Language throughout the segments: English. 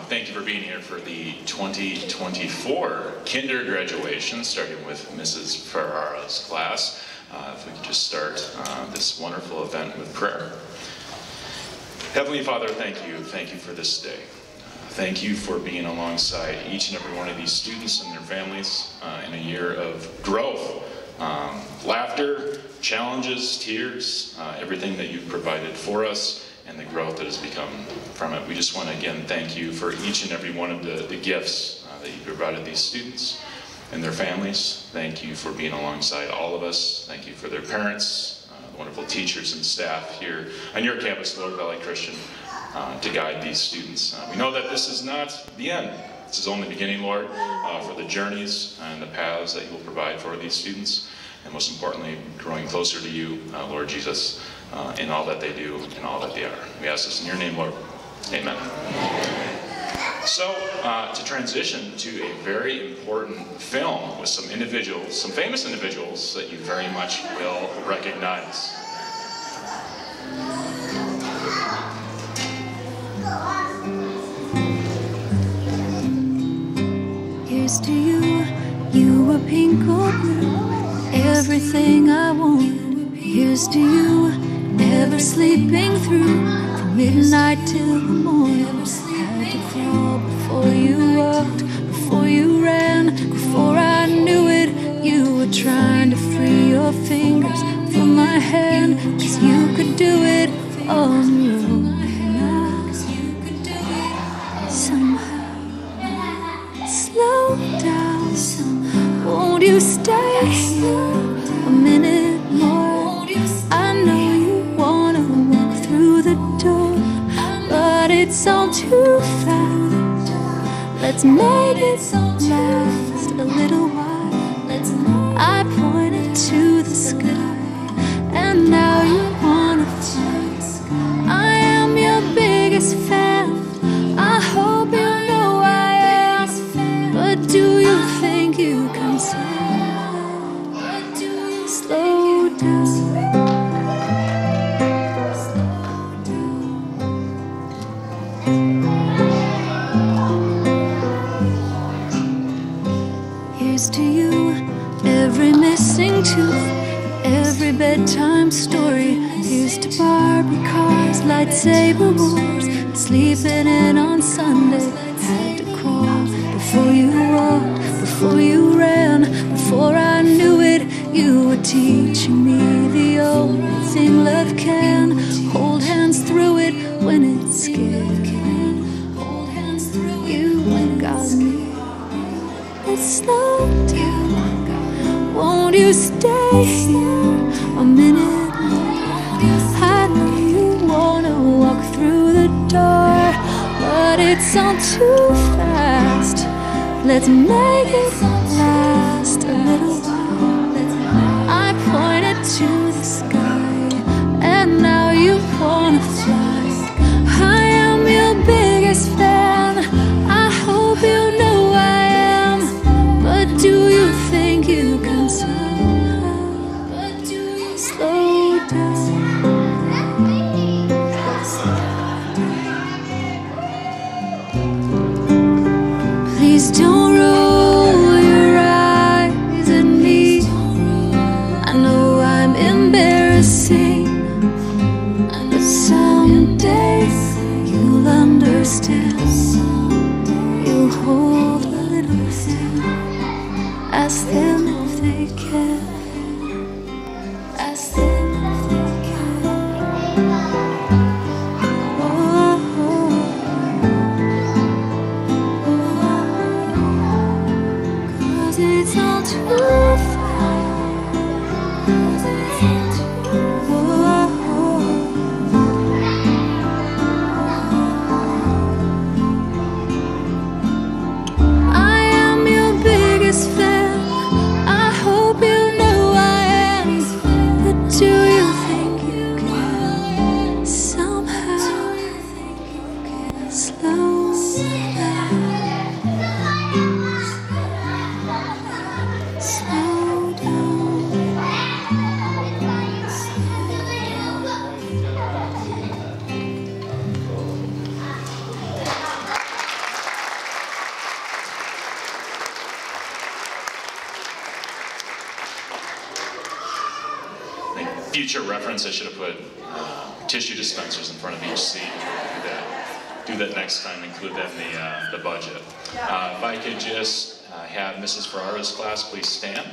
Thank you for being here for the 2024 kinder graduation, starting with Mrs. Ferrara's class. If we could just start this wonderful event with prayer. Heavenly Father, thank you. Thank you for this day. Thank you for being alongside each and every one of these students and their families in a year of growth, laughter, challenges, tears, everything that you've provided for us, and the growth that has become from it. We just want to again thank you for each and every one of the gifts that you provided these students and their families. Thank you for being alongside all of us. Thank you for their parents, the wonderful teachers and staff here on your campus, Lord Valley Christian, to guide these students. We know that this is not the end. This is only the beginning, Lord, for the journeys and the paths that you will provide for these students, and most importantly, growing closer to you, Lord Jesus, in all that they do and all that they are. We ask this in your name, Lord. Amen. So, to transition to a very important film with some individuals, some famous individuals that you very much will recognize. Here's to you, you were pink or blue, everything I want. Here's to you, never sleeping through, from midnight till the morning. Had to crawl before you walked, before you ran, before I knew it. You were trying to free your fingers from my hand, 'cause you could do it on your own. Somehow, slow down, won't you stay here a minute more? I know you wanna walk through the door, but it's all too fast. Let's make it last a little while. I pointed to the sky, and now you wanna fly. I am your biggest fan, I hope you know I am. But do you think you can tell? Slow down. Here's to you, every missing tooth, every bedtime story. Here's to Barbie cars, lightsaber wars, sleeping in on Sunday. Had to crawl before you walked, before you ran, before I knew it. You were teaching me the only thing love can. Hold hands through it when it's scared. You got me. Let's slow down. Won't you stay here a minute more? I know you wanna walk through the door, but it's all too fast. Let's make it last a little while. I pointed to the sky, and now you wanna fly. I am your biggest fan, I hope you know I am. But do you think you can slow down? Please don't roll your eyes at me. I know I'm embarrassing, but someday you'll understand. You'll hold a little hand. Ask them if they can. Ask them if they can. Oh, oh, oh, oh. future reference, I should have put tissue dispensers in front of each seat. Do that next time, include that in the budget. If I could just have Mrs. Ferrara's class please stand.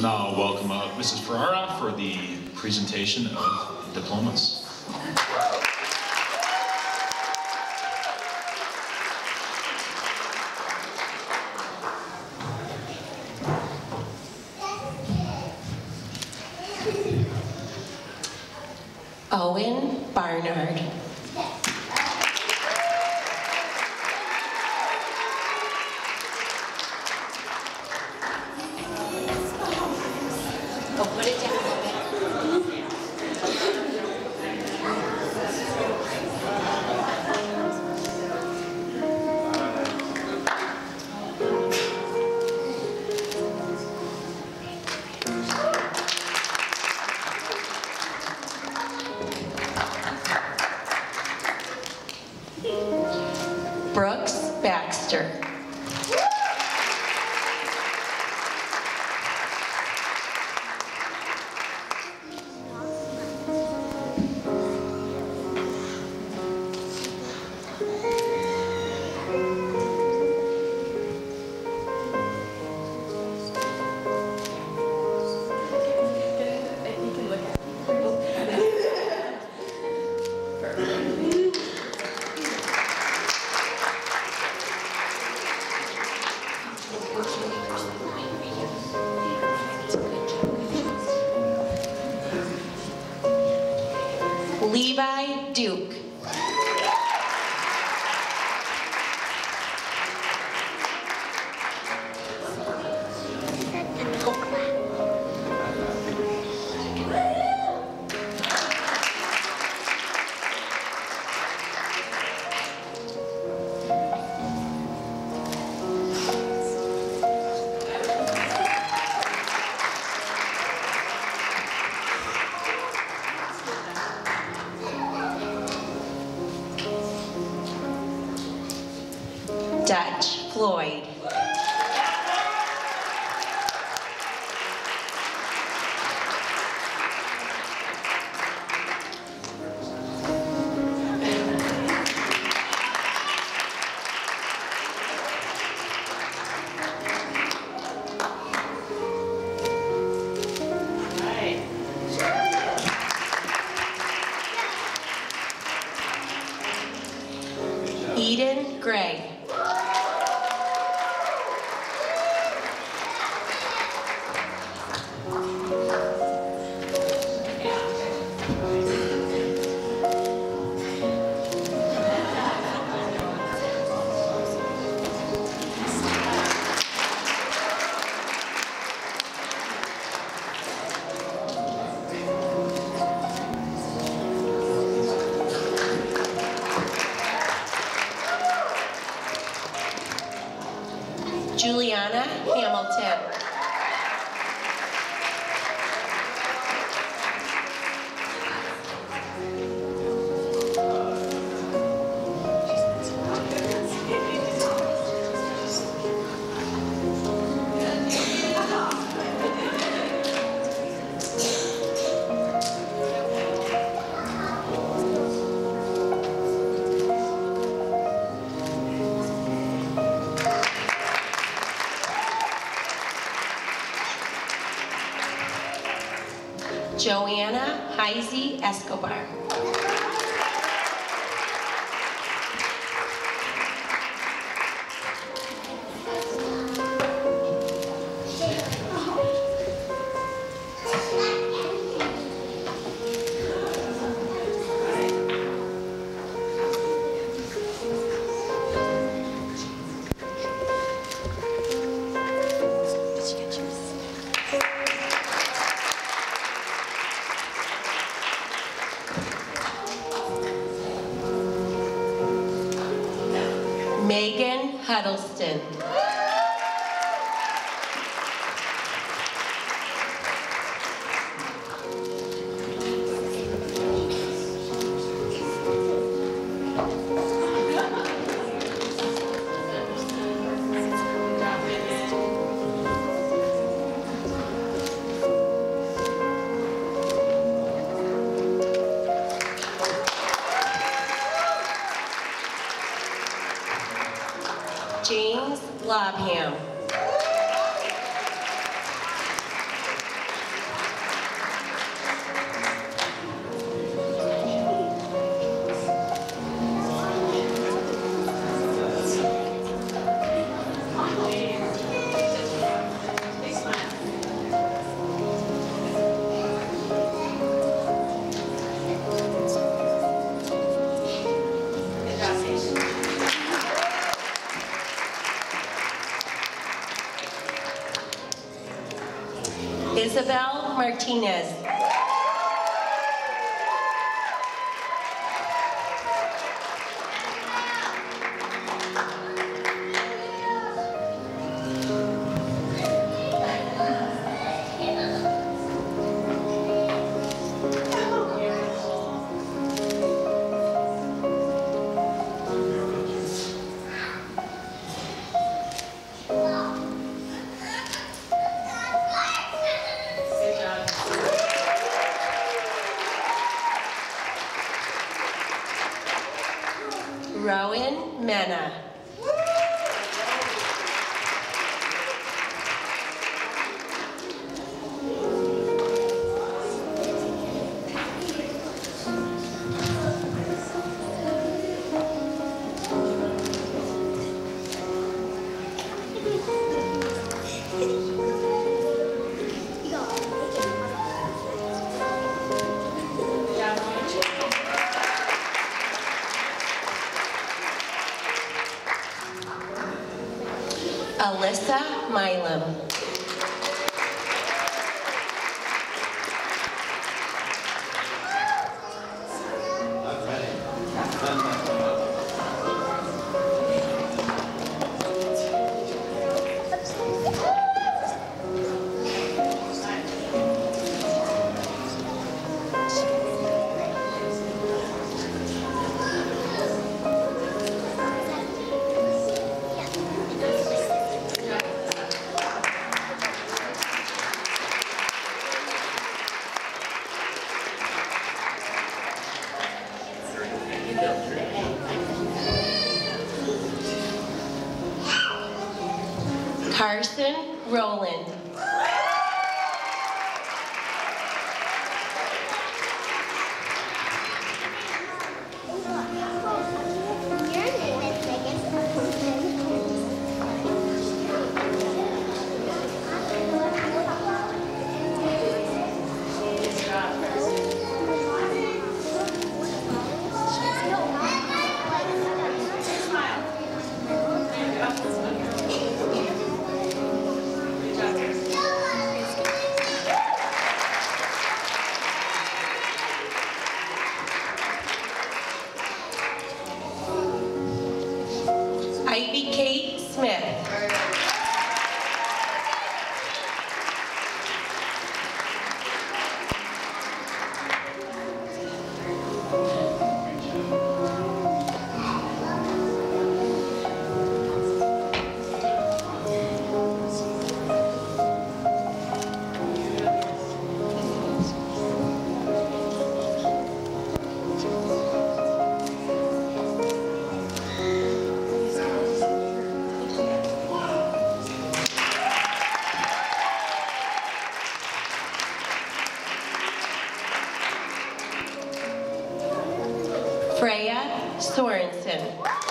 now welcome up Mrs. Ferrara for the presentation of diplomas. Owen Barnard. Oh, put it down a little bit. Brooks Baxter. Levi Duke. Dutch Floyd. Eden Gray. Juliana Hamilton. Joanna Heisey Escobar. Megan Huddleston. James Lobham. Isabel Martinez. Rowan Mena. Alyssa Milam. Carson Rowland. Ivy Kate Smith. Freya Sorensen.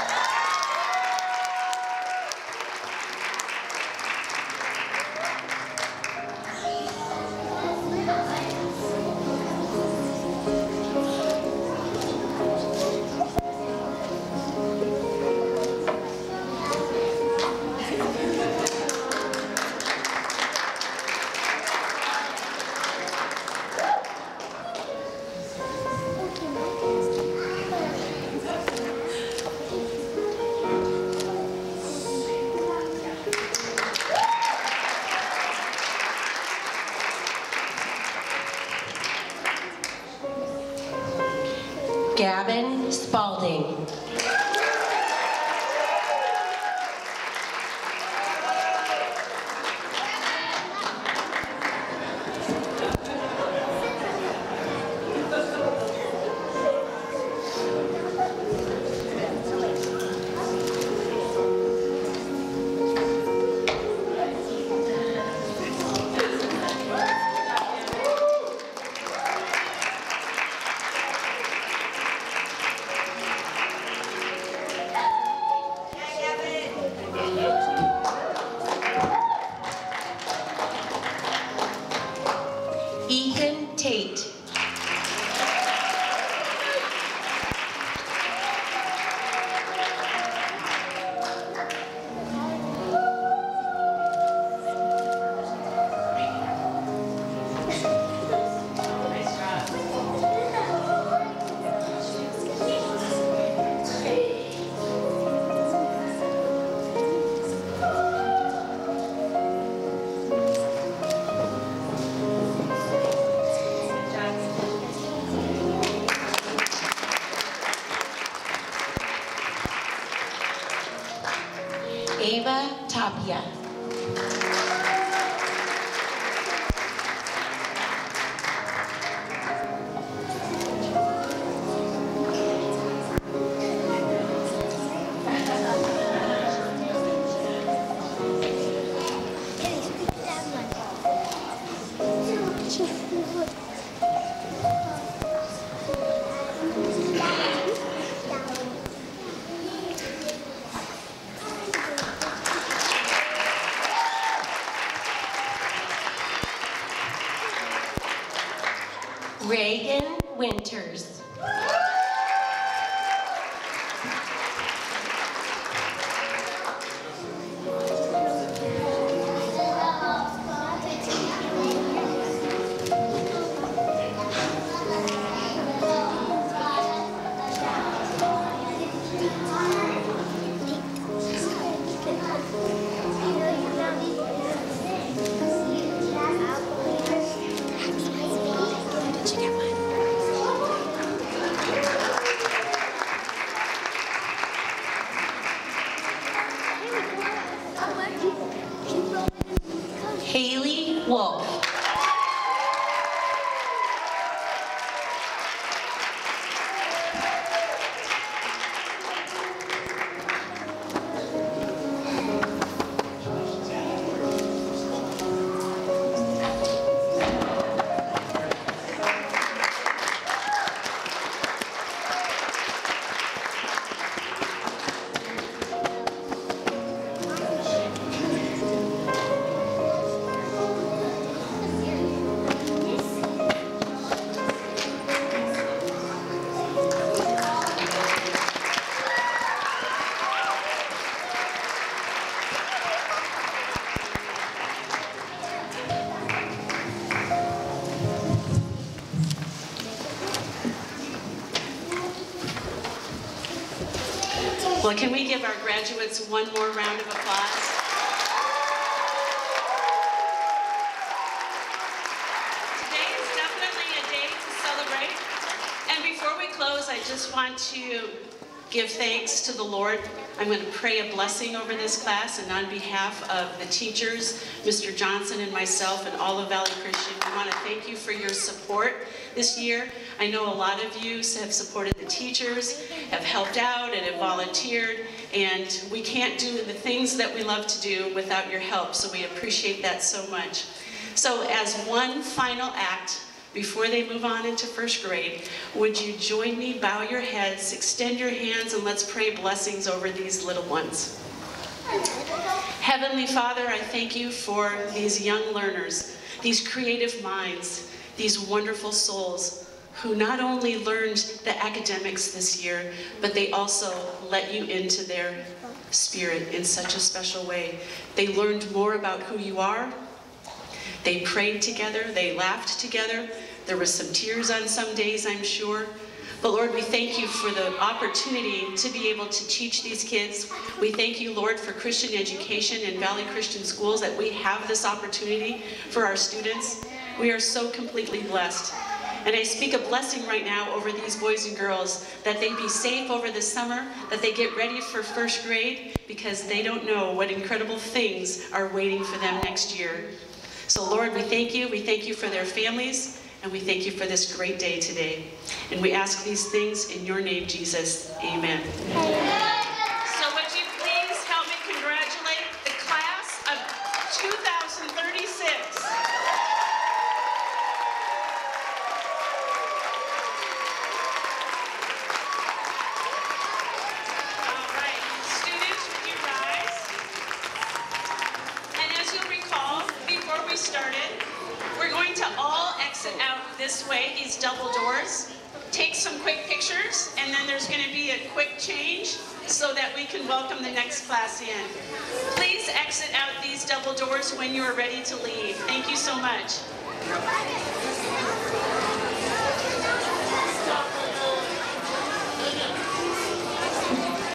Gavin Spalding. Tapia. Reagan Winters. Haley Wolf. Well, can we give our graduates one more round of applause? Today is definitely a day to celebrate. And before we close, I just want to give thanks to the Lord. I'm going to pray a blessing over this class, and on behalf of the teachers, Mr. Johnson and myself and all of Valley Christian, we want to thank you for your support this year. I know a lot of you have supported the teachers, have helped out and have volunteered, and we can't do the things that we love to do without your help, so we appreciate that so much. So as one final act, before they move on into first grade, would you join me, bow your heads, extend your hands, and let's pray blessings over these little ones. Heavenly Father, I thank you for these young learners, these creative minds, these wonderful souls who not only learned the academics this year, but they also let you into their spirit in such a special way. They learned more about who you are. They prayed together, they laughed together. There was some tears on some days, I'm sure. But Lord, we thank you for the opportunity to be able to teach these kids. We thank you, Lord, for Christian education in Valley Christian Schools, that we have this opportunity for our students. We are so completely blessed. And I speak a blessing right now over these boys and girls, that they be safe over the summer, that they get ready for first grade, because they don't know what incredible things are waiting for them next year. So Lord, we thank you for their families, and we thank you for this great day today. And we ask these things in your name, Jesus. Amen. So would you please help me congratulate the class of 2036. All right, students, would you rise? And as you'll recall, before we started, we're going to all exit out this way, these double doors, take some quick pictures, and then there's going to be a quick change so that we can welcome the next class in. Please exit out these double doors when you are ready to leave. Thank you so much.